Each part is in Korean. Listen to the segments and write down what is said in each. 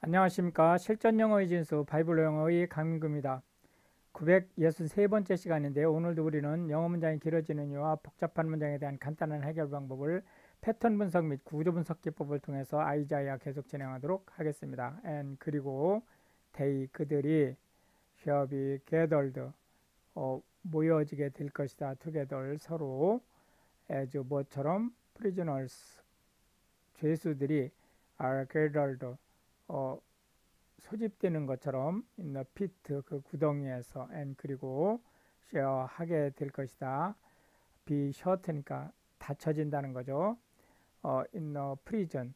안녕하십니까. 실전 영어의 진수 바이블 영어의 강민구입니다. 963번째 시간인데요. 오늘도 우리는 영어 문장이 길어지는 이유와 복잡한 문장에 대한 간단한 해결 방법을 패턴 분석 및 구조 분석 기법을 통해서 아이자야 계속 진행하도록 하겠습니다. and 그리고 they 그들이 shall be gathered 모여지게 될 것이다. together 서로 as 뭐처럼 prisoners 죄수들이 are gathered 소집되는 것처럼 in the pit 그 구덩이에서 and 그리고 share 하게 될 것이다. be shut니까 닫혀진다는 거죠. in the prison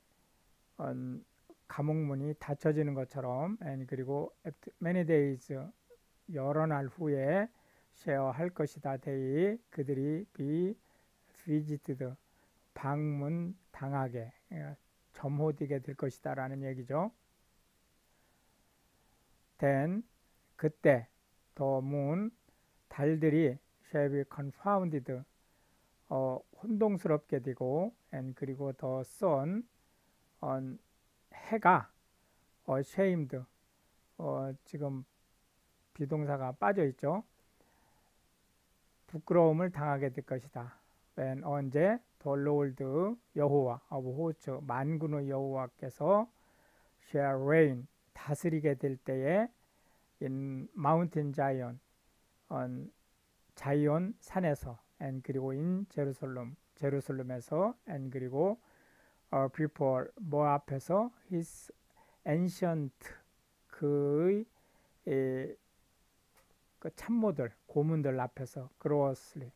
감옥문이 닫혀지는 것처럼 and 그리고 after many days 여러 날 후에 share 할 것이다. they 그들이 be visited 방문 당하게 점호되게 될 것이다 라는 얘기죠. then 그때 the moon 달들이 shall be confounded 혼동스럽게 되고 and 그리고 the sun 해가 ashamed 지금 비동사가 빠져 있죠. 부끄러움을 당하게 될 것이다. when 언제 the Lord 여호와 of hosts 만군의 여호와께서 shall reign 다스리게 될 때에 in mountain Zion 자이온 산에서 and 그리고 in Jerusalem 제루살렘에서 and 그리고 before 뭐 앞에서 his ancient 그의 그 참모들 고문들 앞에서 gloriously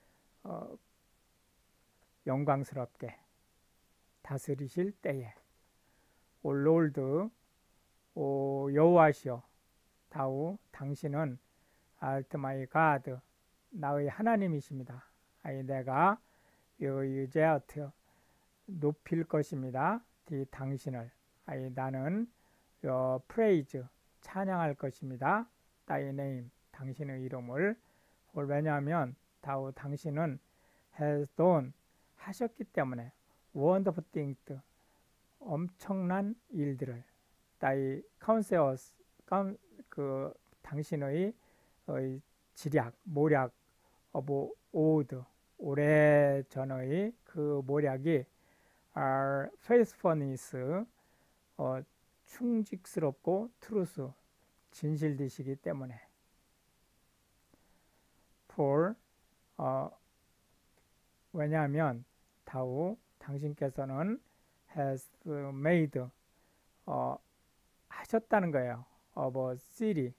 영광스럽게 다스리실 때에 오 롤드 오 여호와시여 다우 당신은 art my God 나의 하나님이십니다. 아이 내가 유제어트 높일 것입니다. 당신을 아이 나는 praise 찬양할 것입니다. thy name 당신의 이름을 왜냐하면 다우 당신은 has done 하셨기 때문에 wonderful things 엄청난 일들을 thy counsels 그 당신의 지략 모략 of old 오래전의 그 모략이 are faithfulness 충직스럽고 truth 진실되시기 때문에 for 왜냐하면 다우 당신께서는 has made 하셨다는 거예요. of a city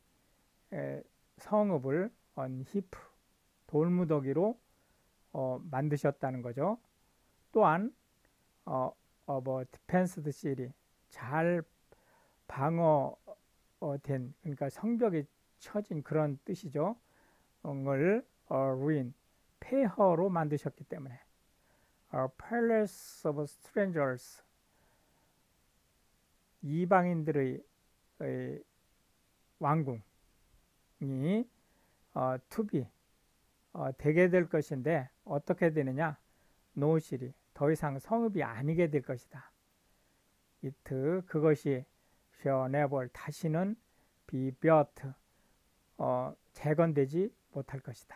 성읍을 on heap 돌무더기로 만드셨다는 거죠. 또한 of a defensed city 잘 방어된 그러니까 성벽이 쳐진 그런 뜻이죠. 을 ruin 폐허로 만드셨기 때문에 a palace of strangers 이방인들의 왕궁이 to be 되게 될 것인데 어떻게 되느냐 no city 더 이상 성읍이 아니게 될 것이다. it 그것이 shall never 다시는 be built 재건되지 못할 것이다.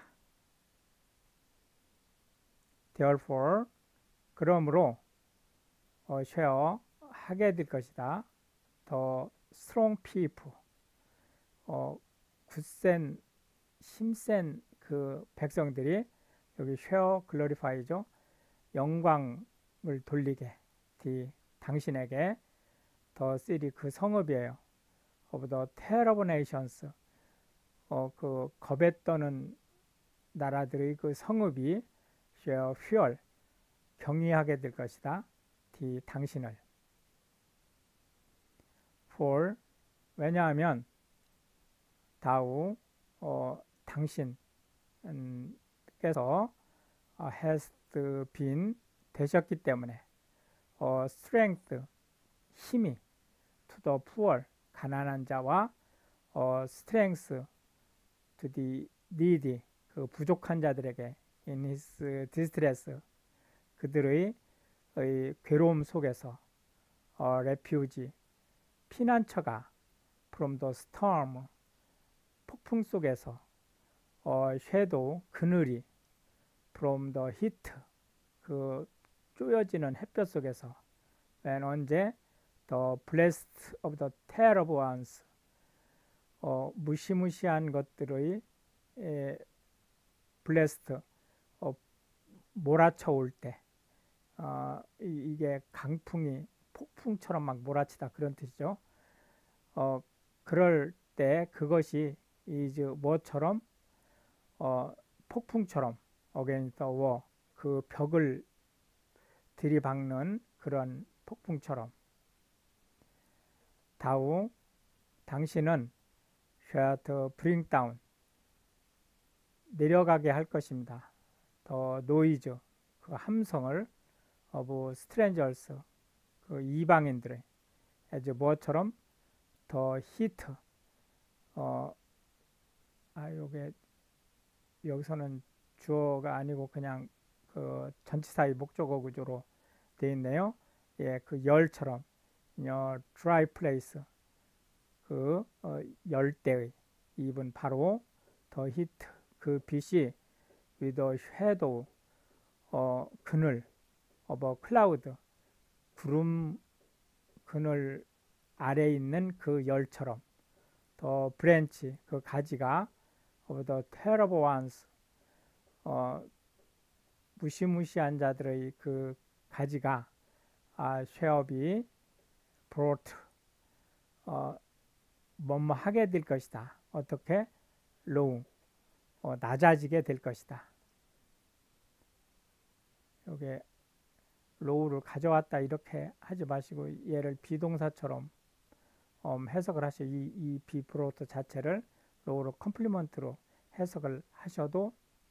therefore 그러므로 shall 하게 될 것이다. the strong people 굳센 힘센 그 백성들이 여기 shall glorify죠. 영광을 돌리게 당신에게 the city 그 성읍이에요. of the terrible nations 그 겁에 떠는 나라들의 그 성읍이 shall fear 경외하게 될 것이다. 당신을 for 왜냐하면 다우 당신께서 has been 되셨기 때문에 strength 힘이 to the poor 가난한 자와 strength to the needy 그 부족한 자들에게 in his distress 그들의 괴로움 속에서 refuge 피난처가 from the storm, 폭풍 속에서, shadow, 그늘이 from the heat, 그 쪼여지는 햇볕 속에서, when 언제 the blast of the terrible ones, 무시무시한 것들의 blast, 몰아쳐 올 때, 이게 강풍이 폭풍처럼 막 몰아치다 그런 뜻이죠. 그럴 때 그것이 is 뭐처럼, 폭풍처럼 against the wall, 그 벽을 들이박는 그런 폭풍처럼. 다우, 당신은 shall bring down, 내려가게 할 것입니다. the noise, 그 함성을 of strangers, 그 이방인들의 as 뭐처럼 the heat, 요게 여기서는 주어가 아니고 그냥 그 전치사의 목적어 구조로 되어 있네요. 예, 그 열처럼, dry place, 그 열대의, 입은 바로 the heat, 그 빛이 with a shadow, 그늘, of a cloud, 구름 그늘 아래에 있는 그 열처럼, the branch, 그 가지가 of the terrible ones, 무시무시한 자들의 그 가지가 shall be brought, 뭐뭐 하게 될 것이다. 어떻게? low, 낮아지게 될 것이다. 여기 low를 가져왔다 이렇게 하지 마시고 얘를 비동사처럼 해석을 하셔. 이 be brought 자체를 low로 컴플리먼트로 해석을 하셔도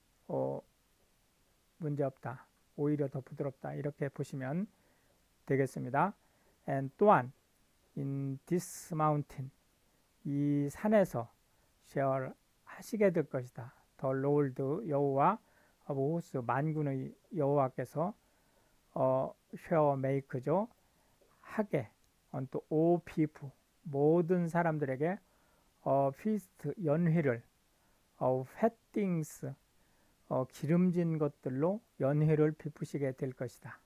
문제없다. 오히려 더 부드럽다. 이렇게 보시면 되겠습니다. and 또한 in this mountain, 이 산에서 shall 하시게 될 것이다. the Lord, 여호와 of hosts, 만군의 여호와께서 shall make죠. 하게 unto all people, 모든 사람들에게 feast, 연회를 fat things, 기름진 것들로 연회를 베푸시게 될 것이다.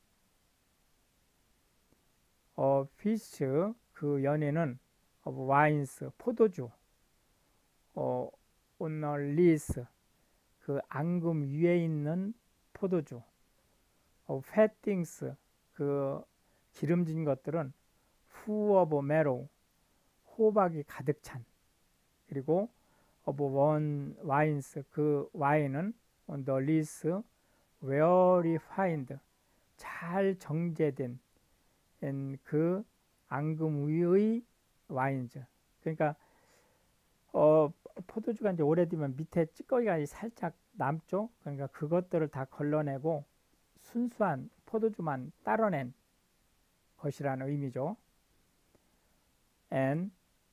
fish, 그 연회는 wines, 포도주, on a lees, 그 앙금 위에 있는 포도주, fat things, 그 기름진 것들은 full of marrow, 호박이 가득 찬, 그리고 of one wines, 그 와인은 on the lees, well refined, 잘 정제된 그 앙금 위의 와인즈. 그러니까 포도주가 이제 오래되면 밑에 찌꺼기가 살짝 남죠. 그러니까 그것들을 다 걸러내고 순수한 포도주만 따러낸 것이라는 의미죠. and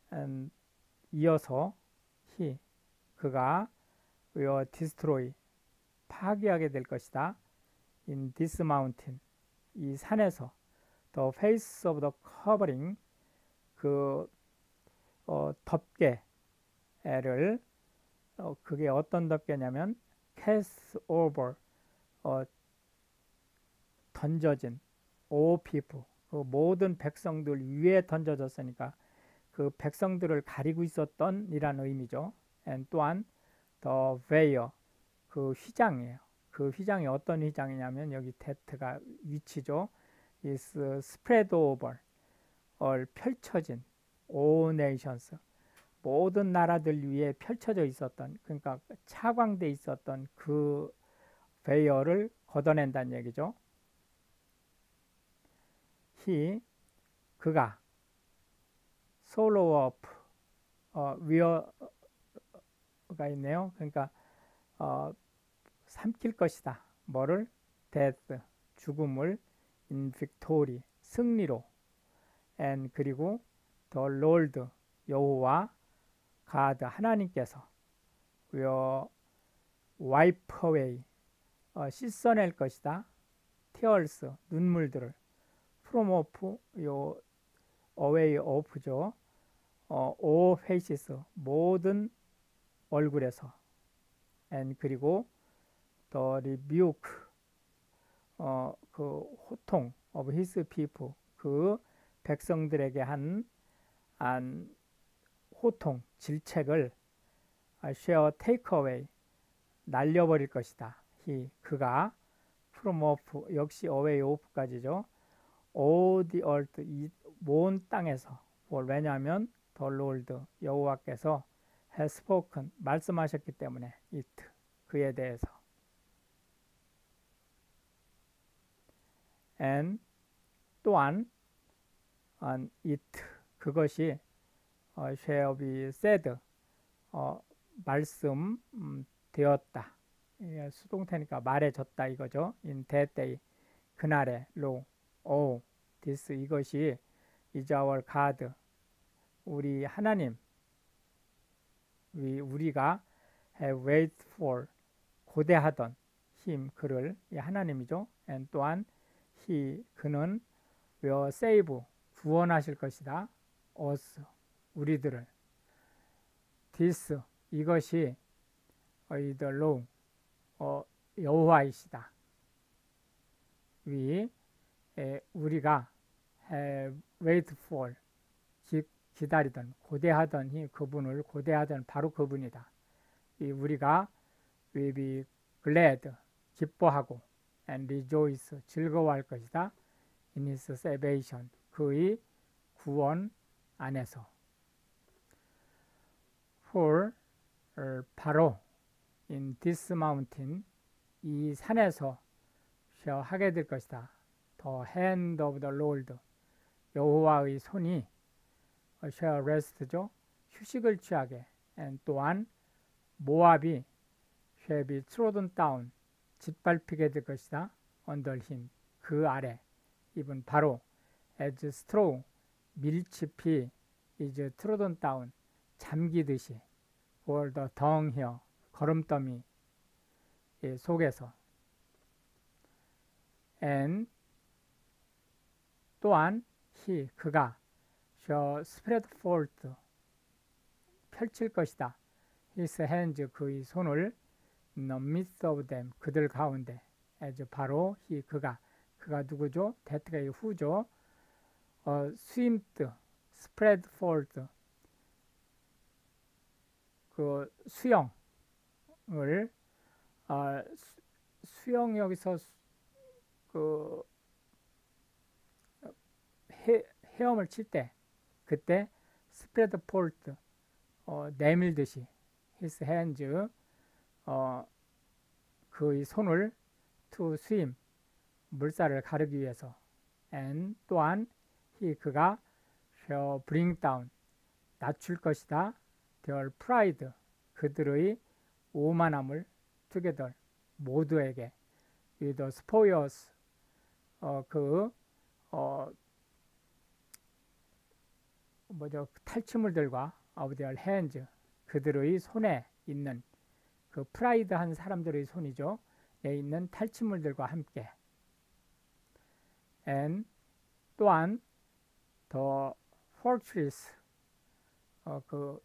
이어서 그가 will destroy, 파괴하게 될 것이다. in this mountain, 이 산에서 the face of the covering, 그 덮개를, 그게 어떤 덮개냐면 cast over, 던져진 all people, 그 모든 백성들 위에 던져졌으니까 그 백성들을 가리고 있었던 이라는 의미죠. and 또한 the veil, 그 휘장이에요. 그 휘장이 어떤 휘장이냐면 여기 that가 위치죠. is spread over, 펼쳐진 all nations, 모든 나라들 위에 펼쳐져 있었던, 그러니까 차광돼 있었던 그 베일을 걷어낸다는 얘기죠. 그가 swallow up, 위어가 있네요. 그러니까 삼킬 것이다. 뭐를? death, 죽음을, in victory, 승리로, and 그리고 the Lord, 여호와, God, 하나님께서 will wipe away, 씻어낼 것이다. tears, 눈물들을, from off, away off죠. all faces, 모든 얼굴에서. and 그리고 the rebuke, 그 호통 of his people, 그 백성들에게 한 호통, 질책을 shall take away, 날려버릴 것이다. 그가 from off, 역시 away off까지죠. all the earth, 이 온 땅에서. 왜냐하면 the Lord, 여호와께서 has spoken, 말씀하셨기 때문에 it, 그에 대해서. and 또한 it, 그것이 shall be said, 말씀되었다. 수동태니까 말해졌다 이거죠. in that day, 그날에. lo, this, 이것이 is our God, 우리 하나님, 우리가 have waited for, 고대하던 him, 그를, 이 하나님이죠. and 또한 그는 will save, 구원하실 것이다. us, 우리들을. this, 이것이 the Lord, 여호와이시다. 우리가 have waited for, 기다리던, 고대하던 그분을, 고대하던 바로 그분이다. 우리가 will be glad, 기뻐하고, and rejoice, 즐거워할 것이다. in his salvation, 그의 구원 안에서. for, 바로, in this mountain, 이 산에서 shall 하게 될 것이다. the hand of the Lord, 여호와의 손이 shall rest죠. 휴식을 취하게. and 또한 모압이 shall be trodden down, 짓밟히게 될 것이다. under him, 그 아래. 이분 바로 as straw, 밀짚이 is trodden down, 잠기듯이. for the dunghill, 거름더미 속에서. and 또한 그가 shall spread forth, 펼칠 것이다. his hands, 그의 손을 in the midst of them, 그들 가운데. as 바로 그가 누구죠? that가 who죠. swimmed, spread forth, 그 수영을, 수영 여기서 그 헤엄을 칠 때, 그때 spread forth, 내밀듯이 his hands, 그의 손을 to swim, 물살을 가르기 위해서. and 또한 그가 shall bring down, 낮출 것이다. their pride, 그들의 오만함을 together, 모두에게. with the spoils, 탈취물들과 of their hands, 그들의 손에 있는, 그 프라이드한 사람들의 손이죠. 에 있는 탈취물들과 함께. and 또한 the fortress, 그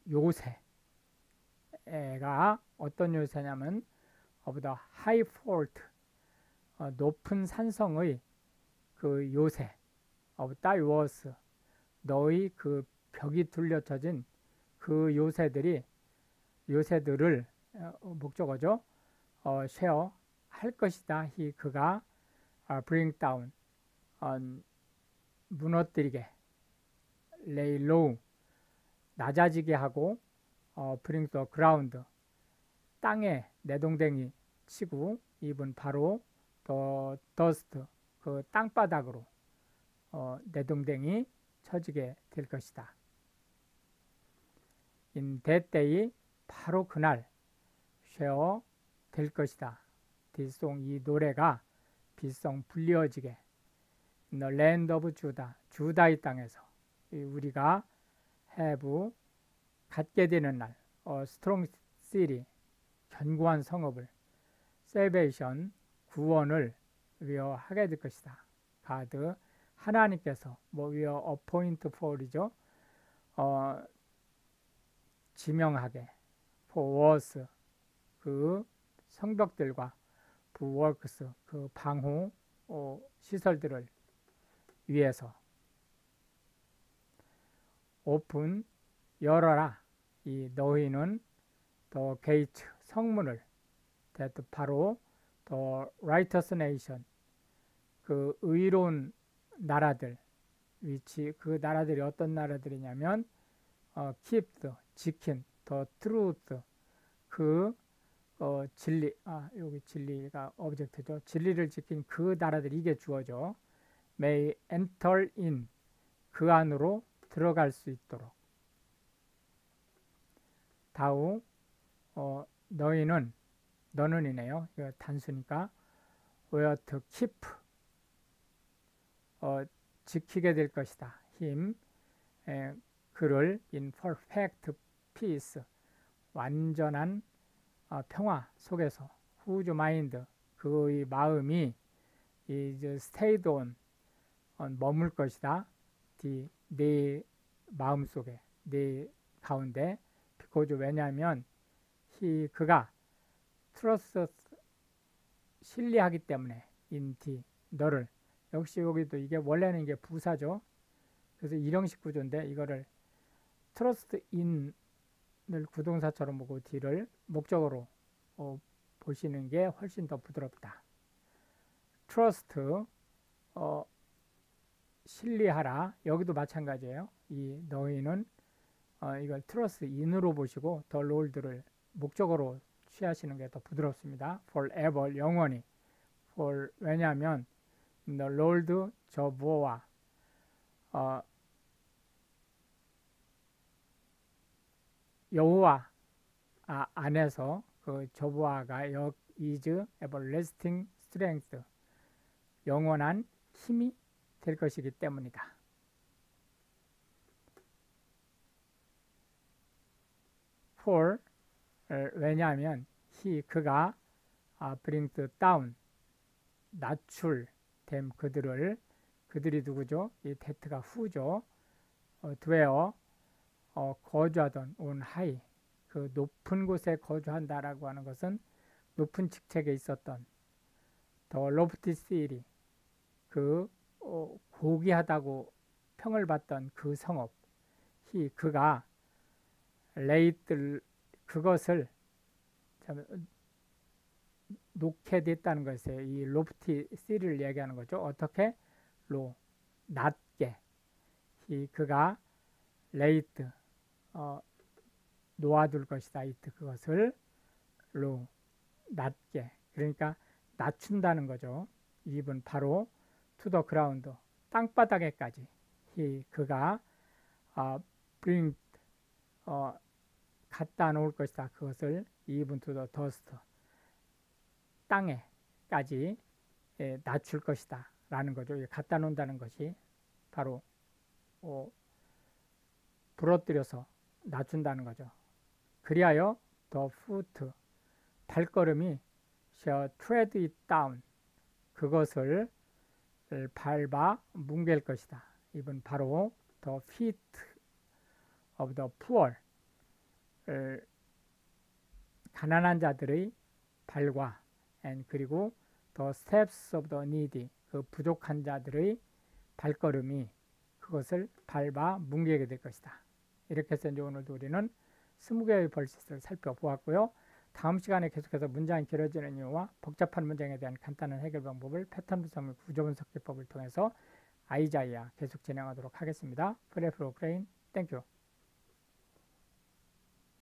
요새가 어떤 요새냐면 of the high fort, 높은 산성의 그 요새. of thy walls, 너의 그 벽이 둘러쳐진 그 요새들을, 목적어죠. share, 할 것이다. 그가 bring down, 무너뜨리게. lay low, 낮아지게 하고, bring the ground, 땅에 내동댕이 치고. 이분 바로 the dust, 그 땅바닥으로 내동댕이 쳐지게 될 것이다. in that day, 바로 그날 shall 될 것이다. this song, 이 노래가 비송 불리어지게. in the land of Judah, 주다의 땅에서 우리가 have, 갖게 되는 날. strong city, 견고한 성읍을. salvation, 구원을 하게 될 것이다. God, 하나님께서 뭐 we are appoint for이죠. 지명하게 for us 그 성벽들과 works 그 방호 시설들을 위해서 오픈 열어라 이 너희는 the gate 성문을 that 바로 the righteous nation 그 의로운 나라들 위치 그 나라들이 어떤 나라들이냐면 keep 지킨 the truth 그 진리 여기 진리가 오브젝트죠. 진리를 지킨 그 나라들 이게 주어져 may enter in 그 안으로 들어갈 수 있도록 다우 너희는 너는이네요. 이거 단수니까 were to keep 지키게 될 것이다. him 그를 in perfect peace 완전한 평화 속에서 whose mind 그의 마음이 is stayed on 머물 것이다. 네 마음 속에 네 가운데 because 왜냐하면 그가 trust 신뢰하기 때문에 in 너를 역시 여기도 이게 원래는 이게 부사죠. 그래서 일형식 구조인데 이거를 trust in을 구동사처럼 보고 D를 목적으로 보시는 게 훨씬 더 부드럽다. trust 신뢰하라. 여기도 마찬가지예요. 이 너희는 이걸 trust in으로 보시고 the Lord를 목적으로 취하시는 게 더 부드럽습니다. forever 영원히. for 왜냐하면 the Lord 저보와 여호와 안에서 그 저보아가 is everlasting strength 영원한 힘이 될 것이기 때문이다. for 왜냐하면 그가 bring down 낮출됨 그들이 누구죠? 이 that가 who죠. dwell 거주하던 on high 그 높은 곳에 거주한다라고 하는 것은 높은 직책에 있었던 the lofty city 그 고귀하다고 평을 받던 그 성읍 그가 laid 그것을 놓게 됐다는 것이에요. 이 lofty city를 얘기하는 거죠. 어떻게? 낮게 그가 laid 놓아둘 것이다. it 그것을 낮게 그러니까 낮춘다는 거죠. 입은 바로 to the ground 땅바닥에까지 그가 bring 갖다 놓을 것이다. 그것을 even to the dust 땅에까지 낮출 것이다 라는 거죠. 갖다 놓는다는 것이 바로 부러뜨려서 낮춘다는 거죠. 그리하여 the foot 발걸음이 shall tread it down 그것을 밟아 뭉갤 것이다. 이번 바로 the feet of the poor 가난한 자들의 발과 and 그리고 the steps of the needy 그 부족한 자들의 발걸음이 그것을 밟아 뭉개게 될 것이다. 이렇게 해서 이제 오늘도 우리는 20개의 벌스를 살펴보았고요. 다음 시간에 계속해서 문장이 길어지는 이유와 복잡한 문장에 대한 간단한 해결 방법을 패턴 분석 및 구조 분석 기법을 통해서 아이자이아 계속 진행하도록 하겠습니다. 프레프로 프레인 땡큐.